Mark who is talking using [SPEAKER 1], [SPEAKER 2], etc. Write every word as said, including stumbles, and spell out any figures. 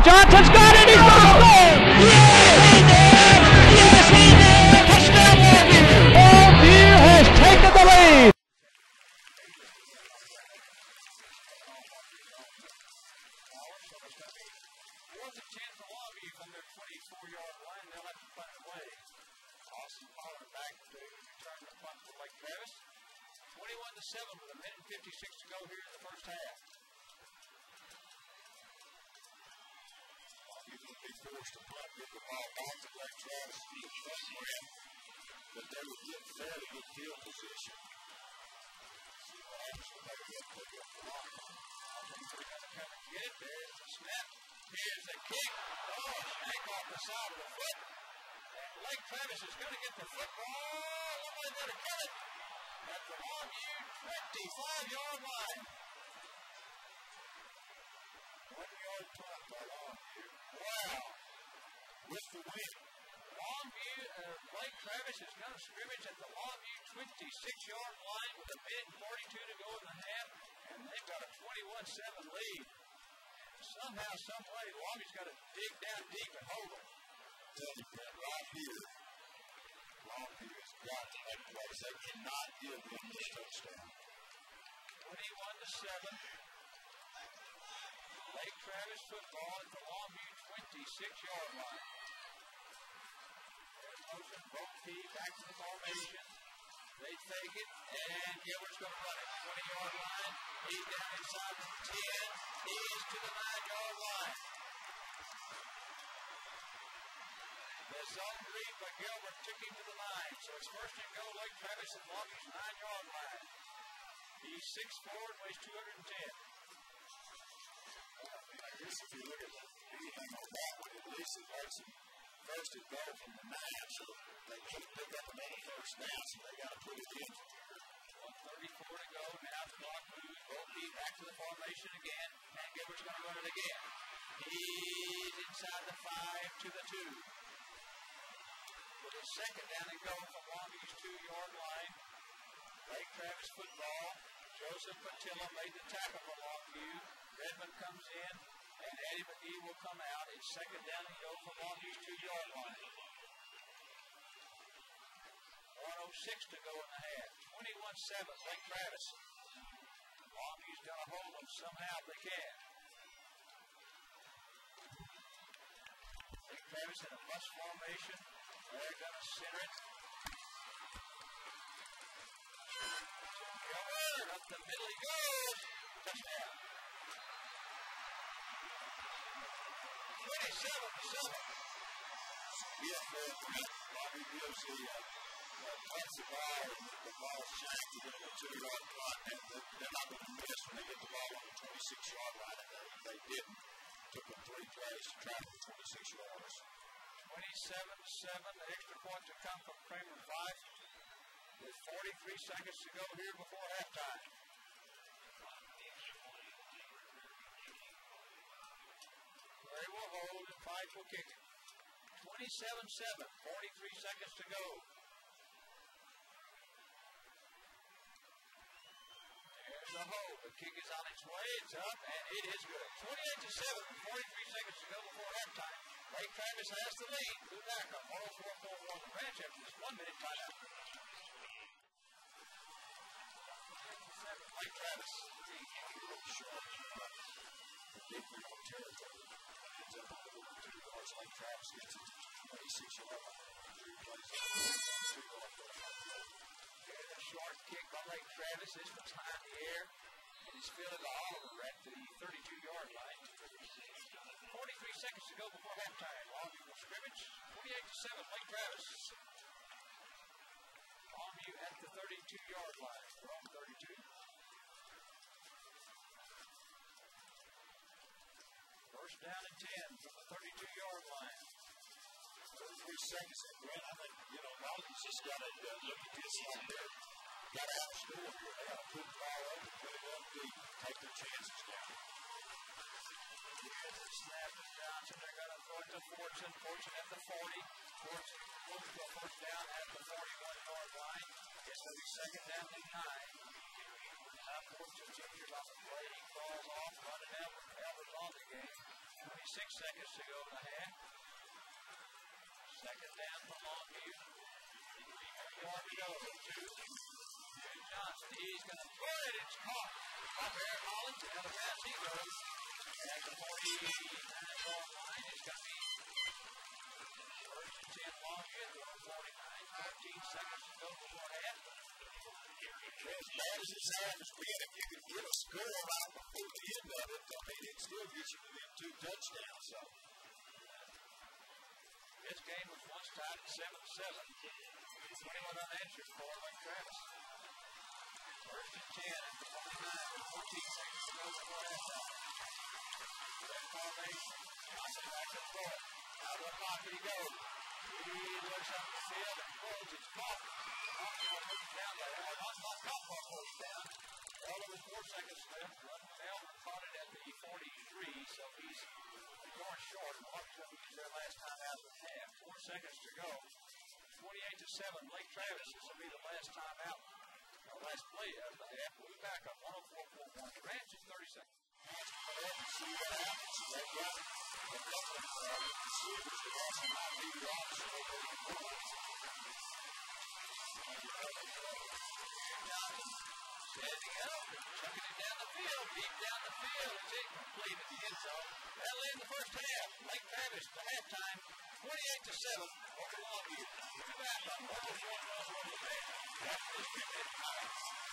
[SPEAKER 1] Johnson's got it. He's going to score. Yes, he did. Yes, he did. Touchdown, Longview. Longview has taken the lead.
[SPEAKER 2] Fourth and ten for Longview from their twenty-four yard line. They'll have to punt it away. Austin Pollard back to return the punt for Lake Travis. twenty-one to seven with a minute and fifty-six to go here in the first half.
[SPEAKER 3] You're going to be forced to punt, get the ball back to Lake Travis and get one grip, but they would get fairly good field position. See what happens when they get put up the line.
[SPEAKER 2] I think they're going to come and get it. There's the snap. Here's the kick. Oh, shank off the side of the foot. And Lake Travis is going to get the football. Somebody's going to kill it at the Longview twenty-five yard line.
[SPEAKER 3] One yard punt by Longview.
[SPEAKER 2] Wow.
[SPEAKER 3] With the win.
[SPEAKER 2] Longview, uh, Lake Travis is going to scrimmage at the Longview twenty-six yard line with a minute and forty-two to go in the half, and they've got a twenty-one seven lead. Somehow, some way, Longview's got to dig down deep and hold them.
[SPEAKER 3] Tell you, Brent, right here, Longview has got to make plays. They cannot give them this touchdown.
[SPEAKER 2] twenty-one to seven. Lake Travis football at the Longview twenty-six yard line. There's motion, both teams back to the formation. They take it, and Gilbert's going to run it. twenty yard line. He's down inside the ten. He is to the nine yard line. The zone read by Gilbert took him to the nine. So it's first and goal, Lake Travis at Longview's nine yard line. He's six four and weighs two hundred ten.
[SPEAKER 3] I guess if you look at the beating on that one, at least it makes them first and goal from the nine, so they can't pick up another first down, so they got to put it in.
[SPEAKER 2] one thirty-four to go. Now the clock moves. Both teams back to the formation again, and Gilbert's going to run it again. He's inside the five to the two. With a second down and go from Longview's two yard line. Lake Travis football. Joseph Patilla made the tackle for Longview. Redmond comes in, and Eddie McGee will come out. It's second down and go from Longview's two yard line. one oh six to go in the half. twenty-one seven, Lake Travis. Longview's got to hold them somehow if they can. Lake Travis in a bus formation. They're going to center it. Gilbert up the middle he goes. Touchdown. twenty-seven to seven.
[SPEAKER 3] Yeah, for Bobby gives the uh, uh, touch the ball, and the ball shanked to a two-yard punt, and they're not going to miss when they get the ball on the twenty-six yard line, and they, they didn't. Took them three plays to travel twenty-six yards.
[SPEAKER 2] twenty-seven to seven. The extra point to come from Kramer Fife. With forty-three seconds to go here before halftime. Gray will hold and Fife will kick it. twenty-seven seven. forty-three seconds to go. There's the hold. The kick is on its way. It's up and it is good. twenty-eight to seven. forty-three seconds to go before halftime. Lake Travis has the lead. Blue back on one oh four point one the branch after this one minute timeout. Lake Travis.
[SPEAKER 3] Really short. Big field territory. It's up a little two yards. Lake Travis gets it to twenty-six yard line. Three plays on two yard line.
[SPEAKER 2] Here's a short kick by Lake Travis. This one's high in the air. And it's fielded to Oliver at the thirty-two yard line. forty-three seconds to go before halftime. Longview will scrimmage. twenty-eight to seven. Lake Travis. Longview at the thirty-two yard line. From thirty-two. First down and ten from the thirty-two yard line.
[SPEAKER 3] thirty-three seconds. And Brent, I think, you know, Longview's just got to uh, look at this like they're got to have a score here. They got to put the ball up and put it up deep. Take their chances down.
[SPEAKER 2] Here's the snap to Johnson. They're going to throw it to Fortune. Fortune at the forty. Fortune moves to a first down at the forty-one yard line. It's going to be second down and nine. Juniors on the play. He falls off, running Elmer. Elmer's on the game. twenty-six seconds to go in the half. Second down for Longview. Yard to go. Two. Two Johnson. He's going to throw it. It's caught. Up Aaron Hollins. And out of bounds he goes. At the forty-nine yard line. It's going to be first and ten Longview at the one forty-nine. thirteen seconds to go before half.
[SPEAKER 3] As bad as this half has been, if you could get a score right before the end of it, I mean, it still gets you within two touchdowns. So
[SPEAKER 2] this game was once tied at seven to seven. twenty-one unanswered for Lake Travis. First and ten at the forty-nine with fourteen seconds to go before halftime. Red formation. Johnson back to throw it. Out of the pocket he goes. He looks up the field and throws. It's caught. Hawthorne moves down there. Not not Hawthorne moves down. Elmer with four seconds left. Elmer caught it at the forty-three, so he's going short. Hawthorne's going to use their last time out of the half. Four seconds to go. twenty-eight to seven. Lake Travis. This will be the last time out. Our last play of the half. We'll be back on one oh four point one. Ranch in thirty seconds.
[SPEAKER 3] see what happens. They've got a couple of uh, receivers that also might be lost.
[SPEAKER 2] Standing out, chucking it down the field, deep down the field. It's incomplete at the end zone. That'll end the first half. Lake Travis to halftime, twenty-eight to seven over Longview. We'll be back on one oh four point one. That's the